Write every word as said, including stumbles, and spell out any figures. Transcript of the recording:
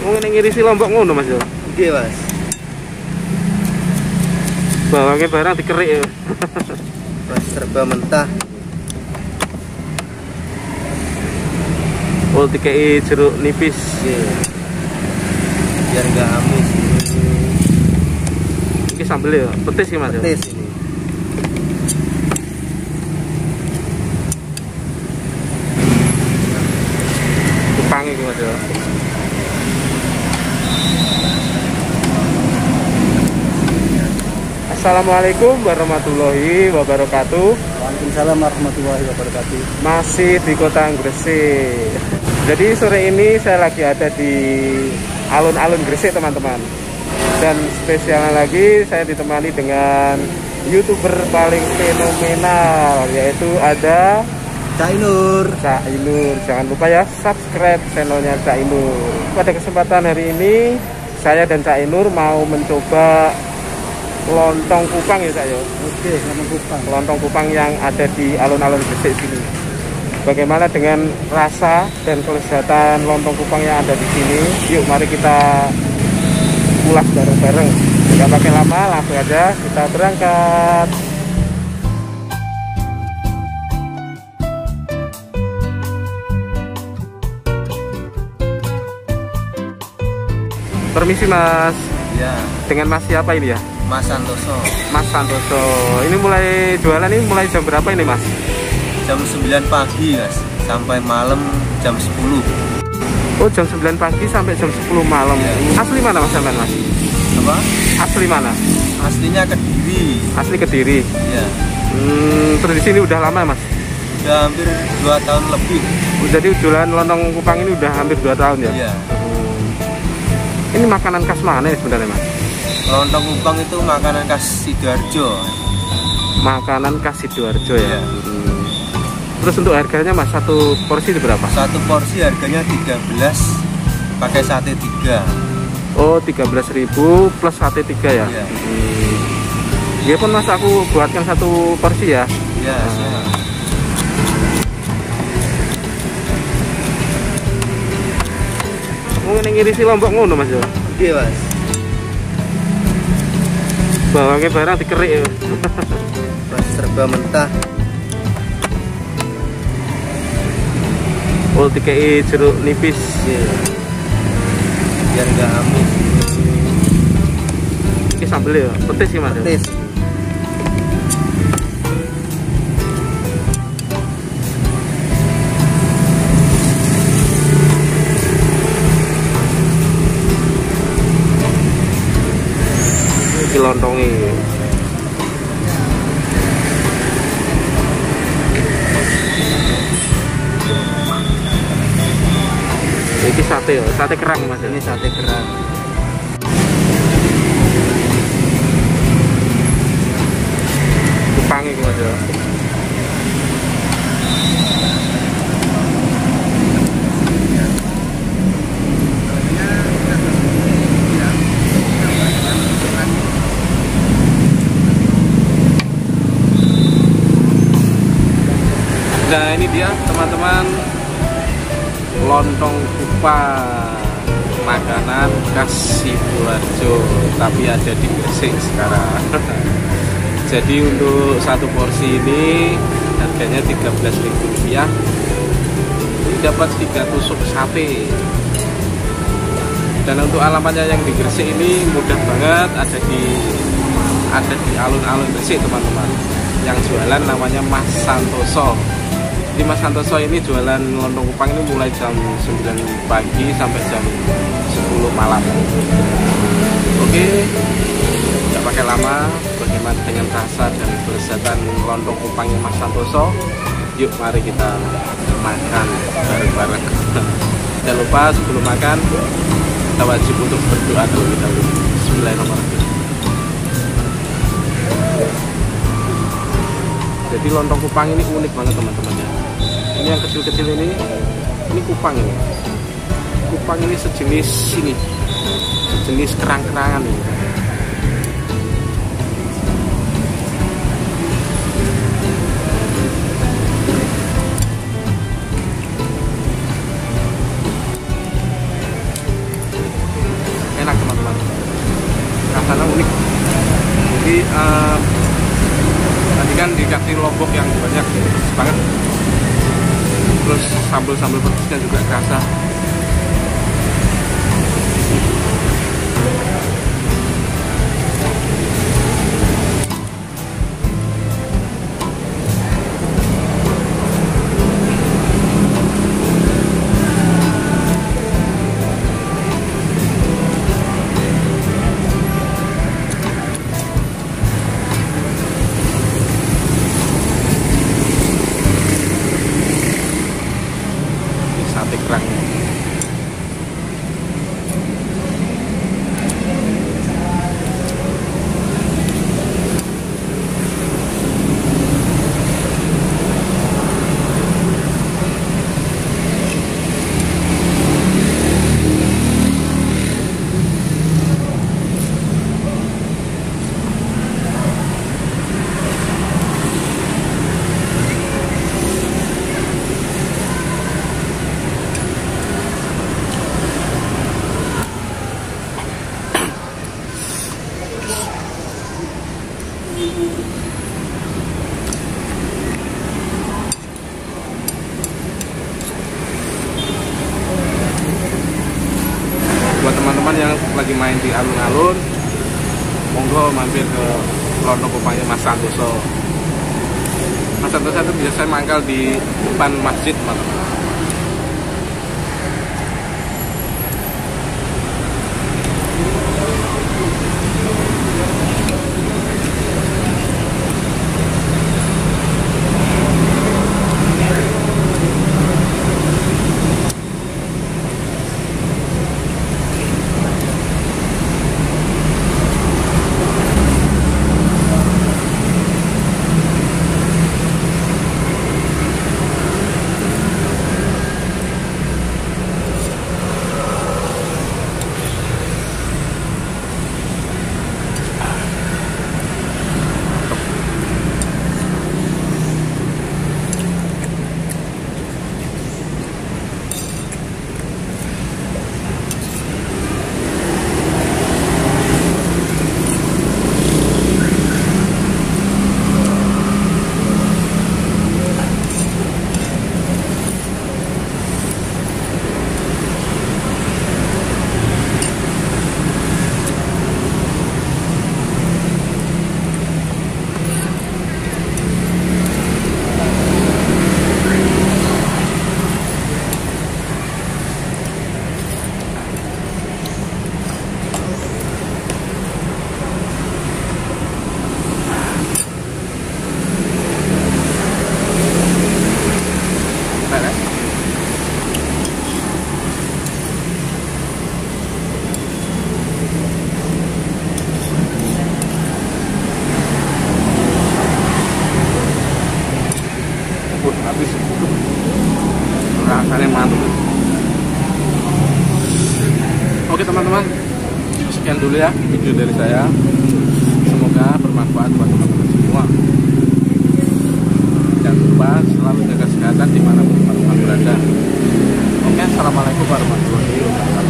Oh, ini ngirisi Lombok ngono Mas yo. Nggih, Mas. Bawangnya barang dikerik ya. Mas serba mentah. Oh, dikei jeruk nipis. Nggih. Biar enggak amis. Ini sambel ya, petis ya Mas ya. Petis ini. Kupang iki Mas ya. Assalamualaikum warahmatullahi wabarakatuh. Waalaikumsalam warahmatullahi wabarakatuh. Masih di Kota Gresik. Jadi sore ini saya lagi ada di alun-alun Gresik teman-teman. Dan spesialnya lagi saya ditemani dengan YouTuber paling fenomenal, yaitu ada Cak Inur. Cak Inur. Jangan lupa ya subscribe channelnya Cak Inur. Pada kesempatan hari ini saya dan Cak Inur mau mencoba lontong Kupang ya Cak yo. Oke, lontong Kupang. Lontong Kupang yang ada di alun-alun Gresik sini. Bagaimana dengan rasa dan kelezatan lontong Kupang yang ada di sini? Yuk mari kita ulas bareng-bareng. Nggak pakai lama, langsung aja kita berangkat. Permisi Mas. Ya. Dengan Mas siapa ini ya? Mas Santoso. Mas Santoso. Ini mulai jualan ini mulai jam berapa ini Mas? Jam sembilan pagi Mas, sampai malam jam sepuluh. Oh, jam sembilan pagi sampai jam sepuluh malam. Ya. Asli mana Mas sampean Mas? Apa? Asli mana? Aslinya Kediri. Asli Kediri. Ya. Hmm, terus di sini udah lama Mas? Udah hampir dua tahun lebih. Oh, jadi jualan lontong Kupang ini udah hampir dua tahun ya? Iya. Hmm. Ini makanan khas mana ya sebenarnya Mas? Lontong Kupang itu makanan khas Sidoarjo. Makanan khas Sidoarjo ya. Iya. Hmm. Terus untuk harganya Mas, satu porsi itu berapa? Satu porsi harganya tiga belas pakai sate tiga. Oh, tiga belas ribu plus sate tiga ya? Iya. Hmm. Ya pun Mas, aku buatkan satu porsi ya. Iya, nah. Oh, ini ngirisi Lombok ngono Mas ya? Iya Mas. Bawangnya barang dikerik ya. Mas serba mentah. Oh, dikei jeruk nipis. Nggih. Biar enggak amis. Ini sambel ya, petis sih Mas. Petis. Ini lontongnya. Ini sate ya, sate kerang Mas. Ini sate kerang. Kupang ini Mas ya. Nah, ini dia teman-teman, lontong Kupang, makanan khas Sidoarjo, tapi ada di Gresik sekarang. Jadi untuk satu porsi ini harganya tiga belas ribu rupiah. Ini dapat tiga tusuk sate. Dan untuk alamatnya yang di Gresik ini mudah banget, ada di ada di alun-alun Gresik teman-teman. Yang jualan namanya Mas Santoso. Di Mas Santoso ini jualan lontong Kupang ini mulai jam sembilan pagi sampai jam sepuluh malam. Oke, nggak pakai lama, bagaimana dengan rasa dan kelezatan lontong Kupangnya Mas Santoso? Yuk mari kita makan bareng-bareng. Jangan lupa sebelum makan kita wajib untuk berdoa terlebih dahulu. Bismillahirrahmanirrahim. Jadi lontong Kupang ini unik banget teman-teman ya. Ini yang kecil-kecil ini, ini kupang ini. Kupang ini sejenis ini, sejenis kerang-kerangan ini. banget. Terus sambal-sambal pedasnya juga kerasa. Sate kerangnya. Buat teman-teman yang lagi main di alun-alun, monggo mampir ke Londo Kopangnya Mas Santoso. Mas Santoso itu biasanya mangkal di depan masjid, teman-teman. Habis rasanya mantap. Oke teman-teman, sekian dulu ya video dari saya, semoga bermanfaat buat teman-teman semua. Jangan lupa selalu jaga kesehatan dimanapun teman-teman berada. Oke, assalamualaikum warahmatullahi wabarakatuh.